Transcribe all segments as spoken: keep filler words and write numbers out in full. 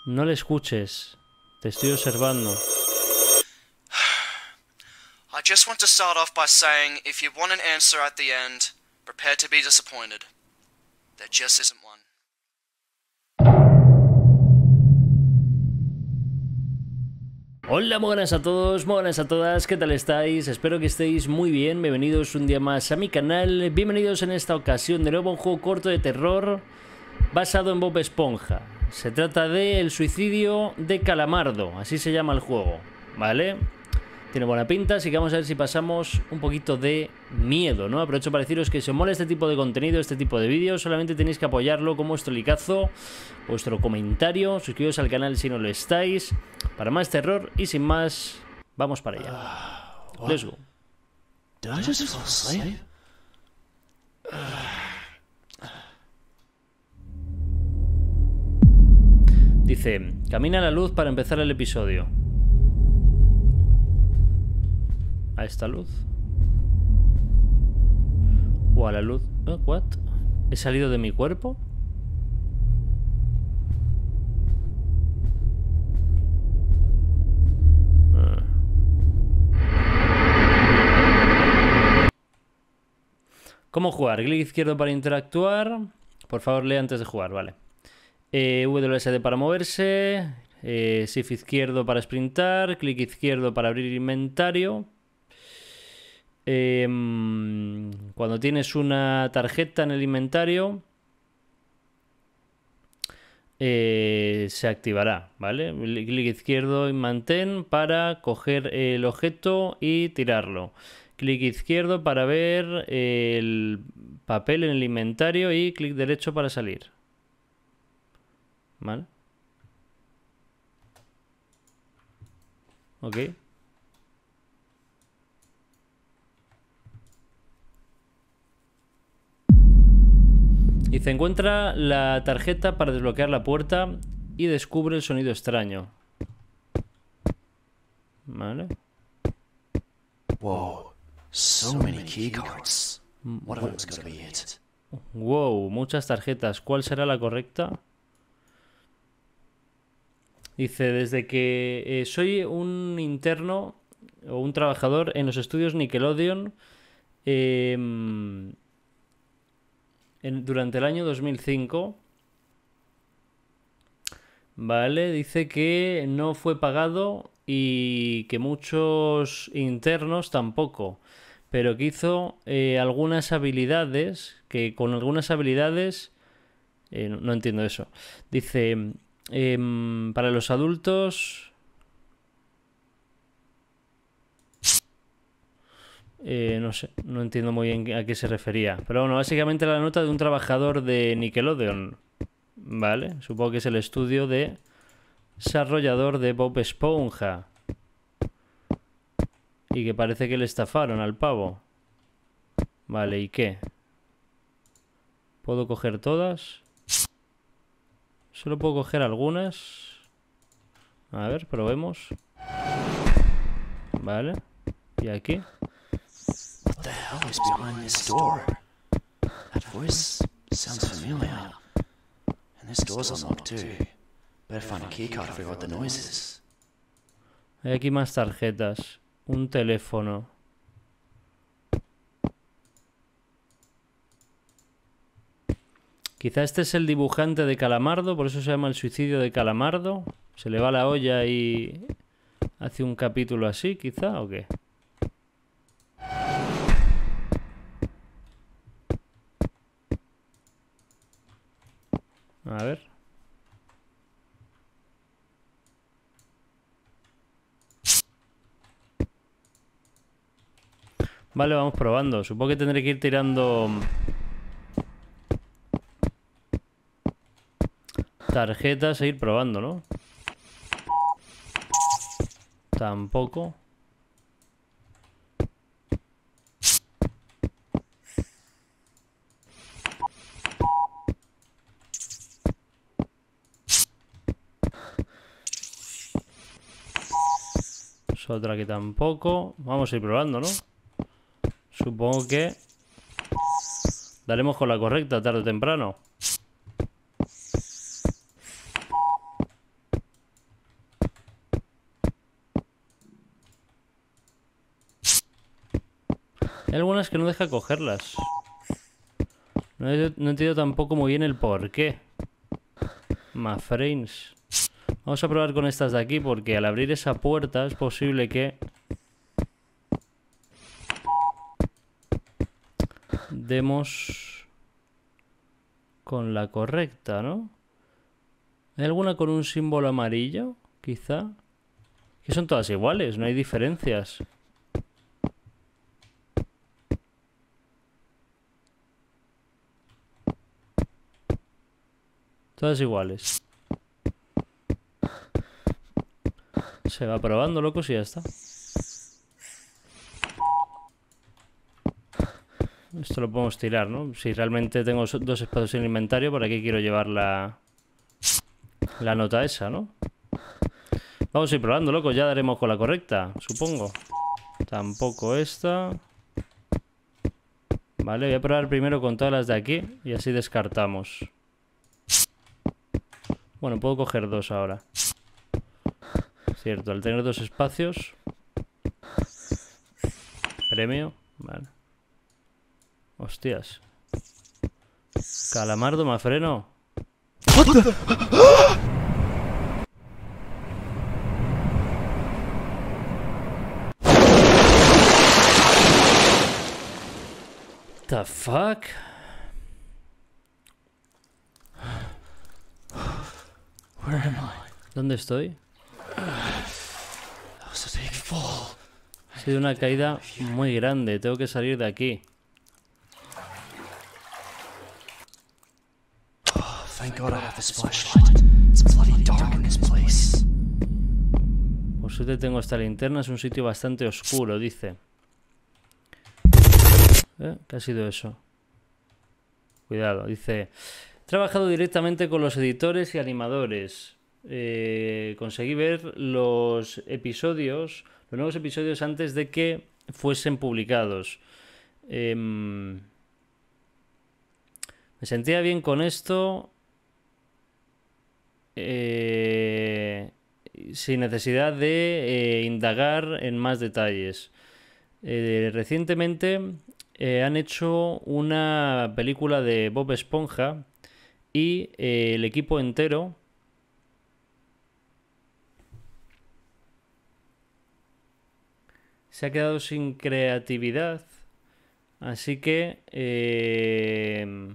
No le escuches. Te estoy observando. I just want to start off by saying, if you want an answer at the end, prepare to be disappointed. There just isn't one. Hola, muy buenas a todos, muy buenas a todas, ¿qué tal estáis? Espero que estéis muy bien, bienvenidos un día más a mi canal. Bienvenidos en esta ocasión de nuevo a un juego corto de terror basado en Bob Esponja. Se trata de El suicidio de Calamardo, así se llama el juego, ¿vale? Tiene buena pinta, así que vamos a ver si pasamos un poquito de miedo, ¿no? Aprovecho para deciros que si os mola este tipo de contenido, este tipo de vídeos, solamente tenéis que apoyarlo con vuestro likeazo, vuestro comentario, suscribiros al canal si no lo estáis, para más terror y sin más, vamos para allá. Uh, Let's go. Did I just fall asleep? Dice, camina a la luz para empezar el episodio. ¿A esta luz? ¿O a la luz? ¿Eh? ¿What? ¿He salido de mi cuerpo? Ah. ¿Cómo jugar? Clic izquierdo para interactuar. Por favor, lee antes de jugar, vale. Eh, W S D para moverse. Eh, Shift izquierdo para sprintar. Clic izquierdo para abrir inventario. Eh, cuando tienes una tarjeta en el inventario eh, se activará, ¿vale? Clic izquierdo y mantén para coger el objeto y tirarlo. Clic izquierdo para ver el papel en el inventario y clic derecho para salir, ¿vale? Ok. Y se encuentra la tarjeta para desbloquear la puerta y descubre el sonido extraño. Vale. Whoa, so many keycards. One of them's gotta be it. Wow, muchas tarjetas. ¿Cuál será la correcta? Dice, desde que eh, soy un interno o un trabajador en los estudios Nickelodeon, eh, En, durante el año dos mil cinco, vale, dice que no fue pagado y que muchos internos tampoco, pero que hizo eh, algunas habilidades, que con algunas habilidades, eh, no, no entiendo eso, dice, eh, para los adultos... Eh, no sé, no entiendo muy bien a qué se refería. Pero bueno, básicamente la nota de un trabajador de Nickelodeon. Vale, supongo que es el estudio de desarrollador de Bob Esponja. Y que parece que le estafaron al pavo. Vale, ¿y qué? ¿Puedo coger todas? Solo puedo coger algunas. A ver, probemos. Vale. ¿Y aquí? What the hell is behind this door? That voice sounds familiar. And this door's unlocked too. Better find a keycard to figure out what the noise is. Hay aquí más tarjetas. Un teléfono. Quizá este es el dibujante de Calamardo, por eso se llama El suicidio de Calamardo. Se le va la olla y hace un capítulo así, quizá, ¿o qué? A ver. Vale, vamos probando. Supongo que tendré que ir tirando tarjetas e ir probando, ¿no? Tampoco. Es otra que tampoco. Vamos a ir probando, ¿no? Supongo que daremos con la correcta tarde o temprano. Hay algunas que no deja cogerlas. No he, no he entendido tampoco muy bien el por qué. Maframes. Vamos a probar con estas de aquí porque al abrir esa puerta es posible que demos con la correcta, ¿no? ¿Hay alguna con un símbolo amarillo? Quizá. Que son todas iguales, no hay diferencias. Todas iguales. Se va probando, locos, y ya está. Esto lo podemos tirar, ¿no? Si realmente tengo dos espacios en el inventario, ¿para qué quiero llevar la, la nota esa, ¿no? Vamos a ir probando, locos. Ya daremos con la correcta, supongo. Tampoco esta. Vale, voy a probar primero con todas las de aquí y así descartamos. Bueno, puedo coger dos ahora. Cierto, al tener dos espacios. Premio. Vale. Hostias. Calamardo, Mafreno. What the? The fuck? Where am I? ¿Dónde estoy? That was a big fall. Ha sido una caída muy grande. Tengo que salir de aquí. Oh, thank God I have this flashlight. It's bloody dark in this place. Por suerte tengo esta linterna. Es un sitio bastante oscuro, dice. ¿Eh? ¿Qué ha sido eso? Cuidado, dice... He trabajado directamente con los editores y animadores. Eh, conseguí ver los episodios, los nuevos episodios antes de que fuesen publicados. Eh, me sentía bien con esto. Eh, sin necesidad de eh, indagar en más detalles. Eh, recientemente eh, han hecho una película de Bob Esponja y eh, el equipo entero se ha quedado sin creatividad, así que eh,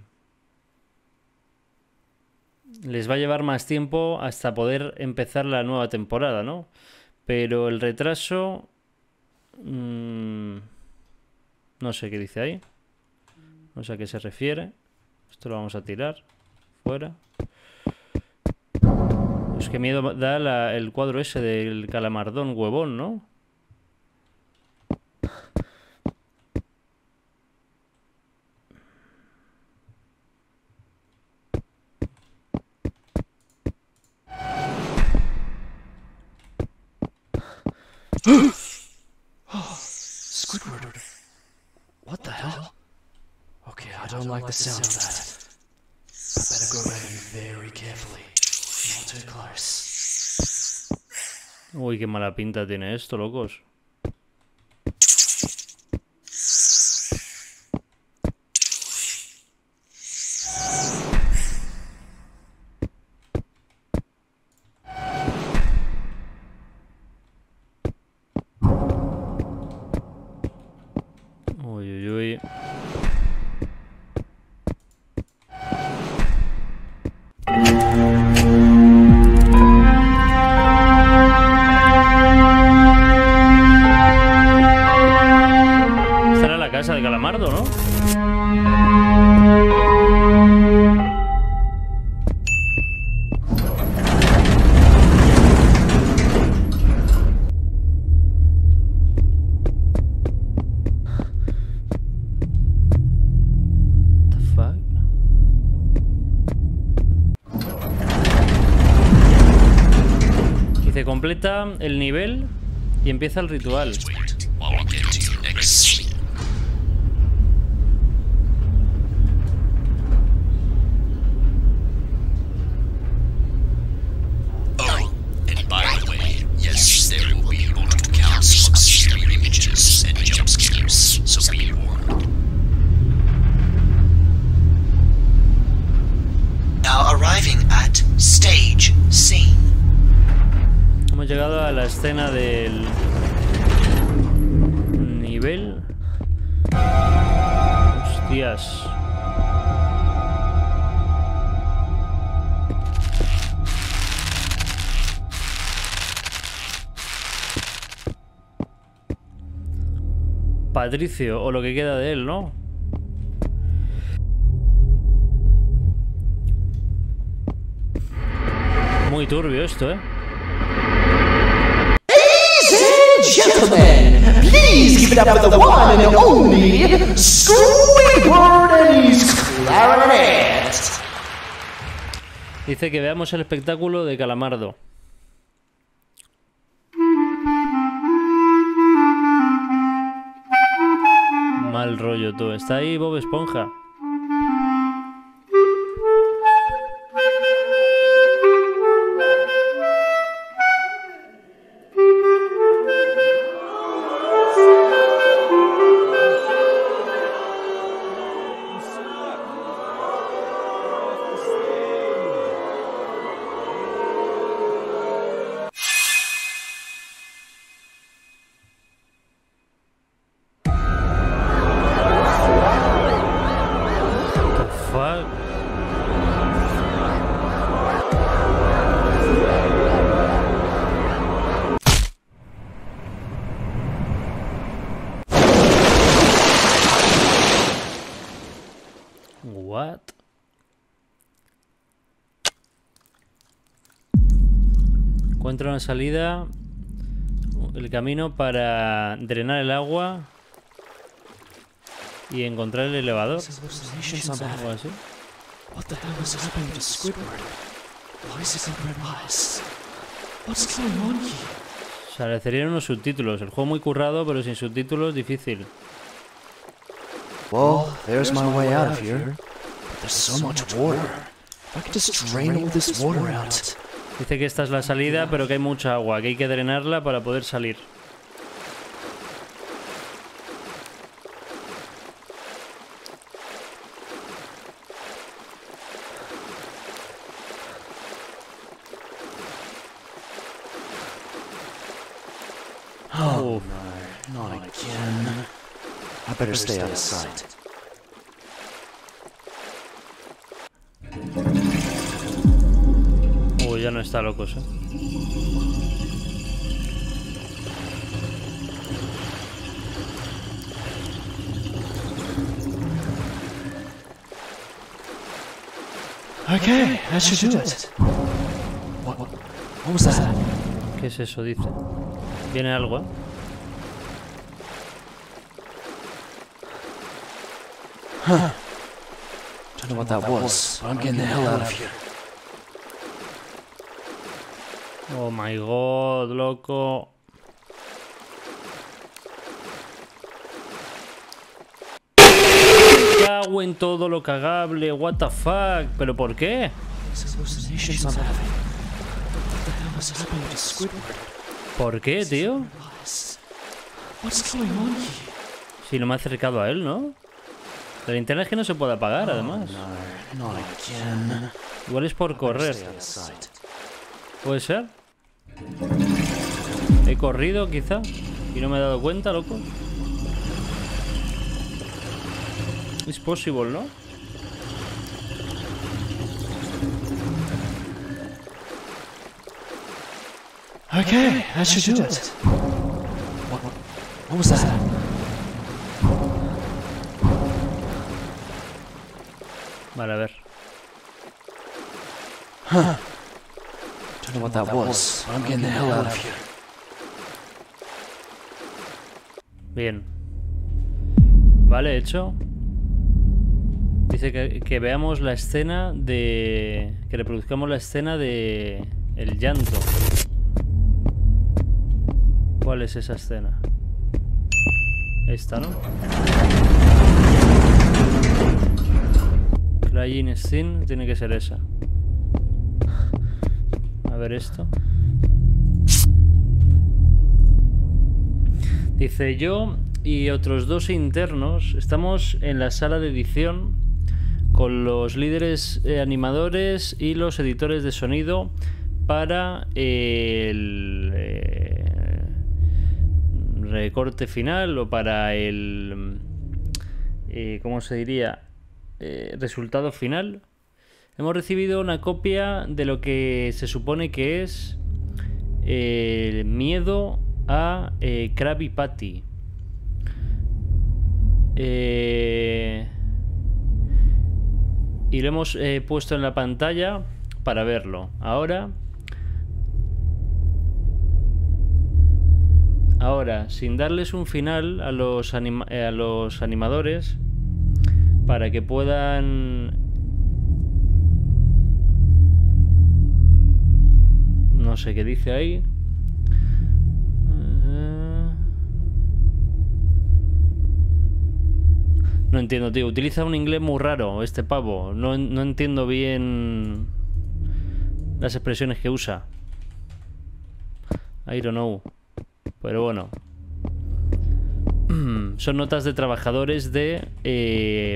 les va a llevar más tiempo hasta poder empezar la nueva temporada, ¿no? Pero el retraso... Mmm, no sé qué dice ahí. No sé a qué se refiere. Esto lo vamos a tirar. Fuera. Es que miedo da la, el cuadro ese del calamardón huevón, ¿no? Oh, Squidward. What the hell? Okay, I don't like the sound of that. I better go around him very carefully. Not too close. Uy, qué mala pinta tiene esto, locos. Uy, uy, uy. Esta era la casa de Calamardo, ¿no? Dice, completa el nivel y empieza el ritual. Oh, and by the way, yes, there will be multiple counts of scary images and jump scares, so be warned. la escena del nivel. Hostias. Patricio, o lo que queda de él, ¿no? Muy turbio esto, ¿eh? Gentlemen, please give it up for the one and only Squidward and his clarinet. Dice que veamos el espectáculo de Calamardo. Mal rollo todo. Está ahí Bob Esponja. What? Encuentra una salida, el camino para drenar el agua y encontrar el elevador. Algo así. What the hell is happening to Squidward? Why is he got red eyes? What's going on here? Se agradecerían unos subtítulos. El juego muy currado, pero sin subtítulos difícil. Well, there's my way out of here. But there's so much water. If I could just drain all this water out. Dice que esta es la salida, pero que hay mucha agua, que hay que drenarla para poder salir. Oh no, not again. I better stay out of sight. Uy, ya no está locos, ¿eh? Okay, that should do it. What, what, what was that? ¿Qué es eso? Dice. Viene algo, ¿eh? Huh. Don't know what that was, but I'm getting the hell out of here. Oh my god, loco. Me cago en todo lo cagable, what the fuck. ¿Pero por qué? These hallucinations I'm having. What the hell is happening to Squidward? ¿Por qué, tío? What's going on here? Si no me he acercado a él, ¿no? La linterna es que no se puede apagar, además. No, not again. Igual es por correr. Stay out of sight. ¿Puede ser? He corrido, quizá, y no me he dado cuenta, loco. Es posible, ¿no? Okay, that should do it. What, what, what was that? Vale, a ver. Huh. Don't know what that was, but I'm getting the hell out of here. Bien. Vale, hecho. Dice que, que veamos la escena de... Que reproduzcamos la escena de... El llanto. ¿Cuál es esa escena? Esta, ¿no? Crying Scene tiene que ser esa. A ver esto. Dice: yo y otros dos internos estamos en la sala de edición con los líderes eh, animadores y los editores de sonido para el, eh, recorte final o para el... Eh, ¿Cómo se diría? Eh, resultado final. Hemos recibido una copia de lo que se supone que es eh, miedo a eh, Krabby Patty. Eh, y lo hemos eh, puesto en la pantalla para verlo. Ahora, ahora, sin darles un final a los, anima eh, a los animadores, para que puedan... No sé qué dice ahí. No entiendo, tío. Utiliza un inglés muy raro este pavo. No, no entiendo bien las expresiones que usa. I don't know. Pero bueno. Son notas de trabajadores de... Eh,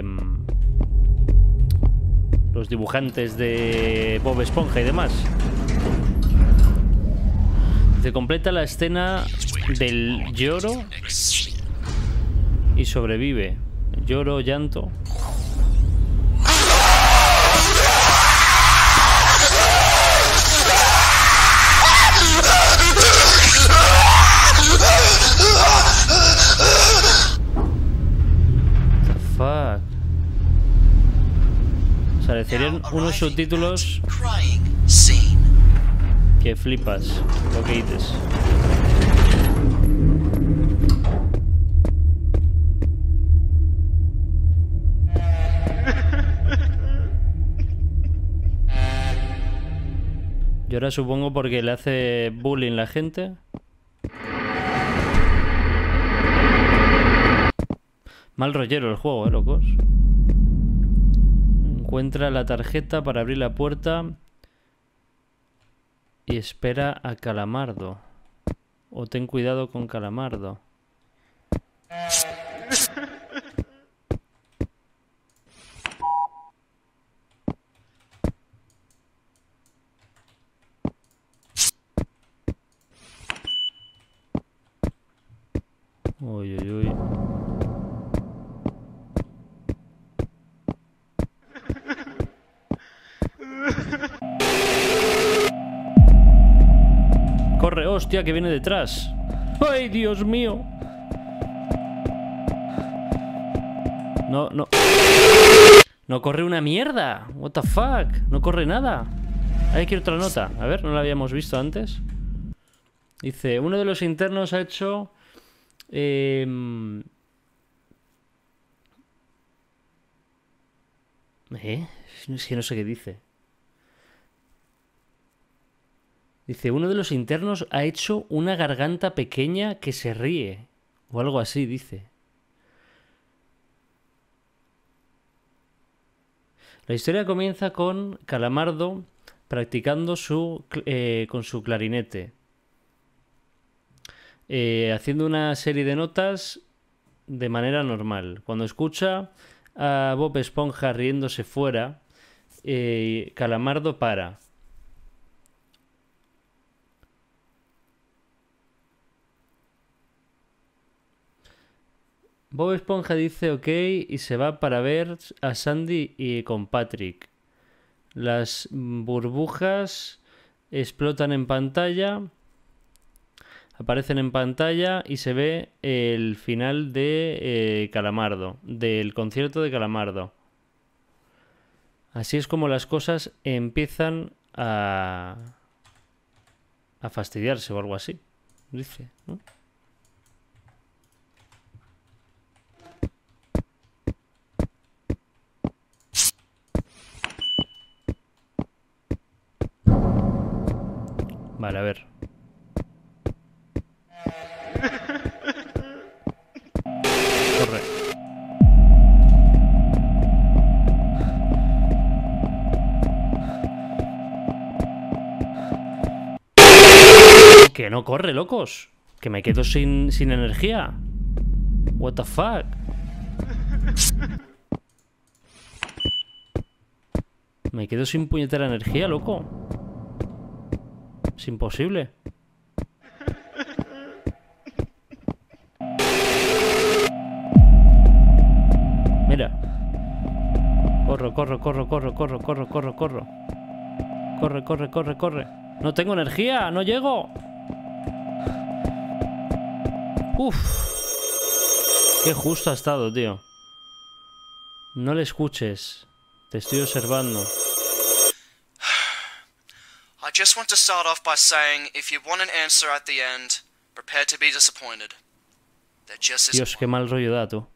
los dibujantes de Bob Esponja y demás. Se completa la escena del lloro y sobrevive. Lloro, llanto. What the fuck. O sea, serían unos subtítulos que flipas lo que dices. Y ahora supongo porque le hace bullying la gente. Mal rollero el juego, eh, locos. Encuentra la tarjeta para abrir la puerta y espera a Calamardo. O ten cuidado con Calamardo. Uy, uy, uy. Corre, hostia, que viene detrás. ¡Ay, Dios mío! No, no. No corre una mierda. What the fuck. No corre nada. Hay que ir otra nota. A ver, no la habíamos visto antes. Dice, uno de los internos ha hecho... Eh, ¿Eh? Es que no sé qué dice. Dice, uno de los internos ha hecho una garganta pequeña que se ríe. O algo así, dice. La historia comienza con Calamardo practicando su, eh, con su clarinete. Eh, haciendo una serie de notas de manera normal. Cuando escucha a Bob Esponja riéndose fuera, eh, Calamardo para. Bob Esponja dice ok y se va para ver a Sandy y con Patrick. Las burbujas explotan en pantalla. Aparecen en pantalla y se ve el final de eh, Calamardo, del concierto de Calamardo. Así es como las cosas empiezan a, a fastidiarse o algo así, dice, ¿no? Vale, a ver. Corre. Que no corre, locos. Que me quedo sin, sin energía. What the fuck. Me quedo sin puñetera energía, loco. Es imposible. corre, corre, corre, corre, corre, corre, corre. Corre, corre, corre, corre. No tengo energía, no llego. Uf. Qué justo ha estado, tío. No le escuches. Te estoy observando. I just want to start off by saying, if you want an answer at the end, prepare to be disappointed. There just isn't Dios, qué mal rollo da, tú.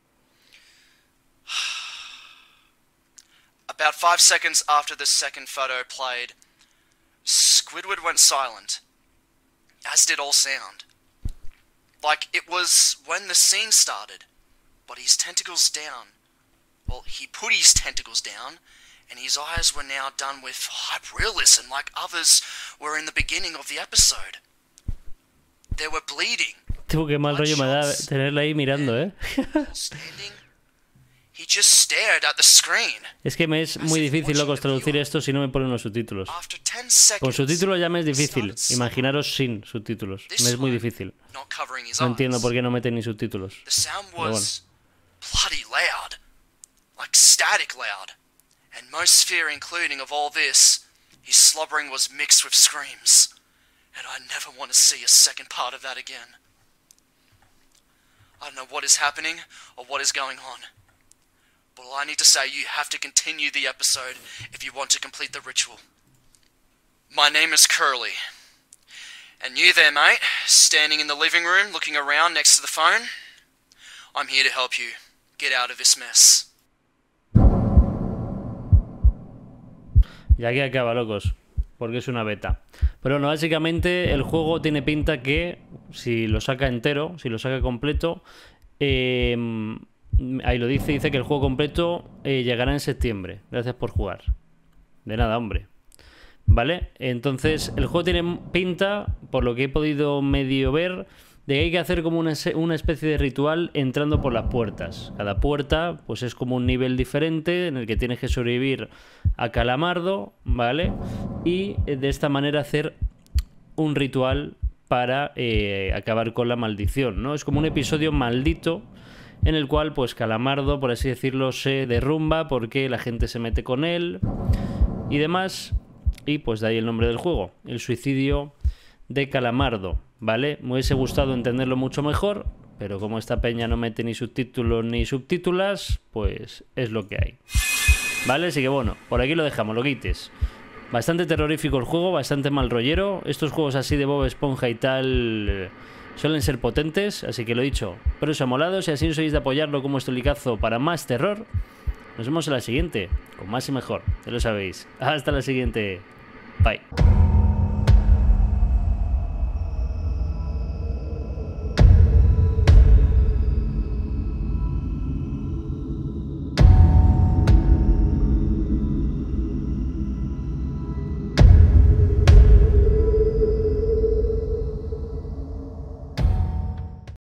About five seconds after the second photo played, Squidward went silent, as did all sound. Like it was when the scene started, but his tentacles down. Well, he put his tentacles down, and his eyes were now done with hyperrealism like others were in the beginning of the episode. They were bleeding. Tú, qué mal rollo me da tenerla ahí mirando, ¿eh? Standing, he just stared at the screen. Es que me es muy difícil, locos, traducir esto si no me ponen los subtítulos. After ten seconds, Con subtítulos ya me es difícil. Imaginaros sin subtítulos. Me es muy difícil. not covering his No entiendo eyes. por qué no meten ni subtítulos. The sound Pero bueno. was bloody loud, like static loud. And most fear including of all this, his slobbering was mixed with screams. And I never want to see a second part of that again. I don't know what is happening or what is going on. But all I need to say, you have to continue the episode if you want to complete the ritual. My name is Curly. And you there, mate, standing in the living room looking around next to the phone, I'm here to help you get out of this mess. Y aquí acaba, locos, porque es una beta. Pero bueno, básicamente el juego tiene pinta que si lo saca entero, si lo saca completo, eh, ahí lo dice, dice que el juego completo eh, llegará en septiembre. Gracias por jugar. De nada, hombre. ¿Vale? Entonces el juego tiene pinta, por lo que he podido medio ver, de que hay que hacer como una, una especie de ritual entrando por las puertas. Cada puerta pues es como un nivel diferente en el que tienes que sobrevivir a Calamardo, ¿vale? Y de esta manera hacer un ritual para eh, acabar con la maldición, ¿no? Es como un episodio maldito en el cual pues Calamardo, por así decirlo, se derrumba porque la gente se mete con él y demás. Y pues de ahí el nombre del juego, el suicidio de Calamardo, ¿vale? Me hubiese gustado entenderlo mucho mejor, pero como esta peña no mete ni subtítulos ni subtítulas, pues es lo que hay, ¿vale? Así que bueno, por aquí lo dejamos, loquites. Bastante terrorífico el juego, bastante mal rollero. Estos juegos así de Bob Esponja y tal eh, suelen ser potentes, así que lo dicho, pero os ha molado. Si así no sois de apoyarlo como estolicazo para más terror, nos vemos en la siguiente, con más y mejor, ya lo sabéis. Hasta la siguiente. Bye.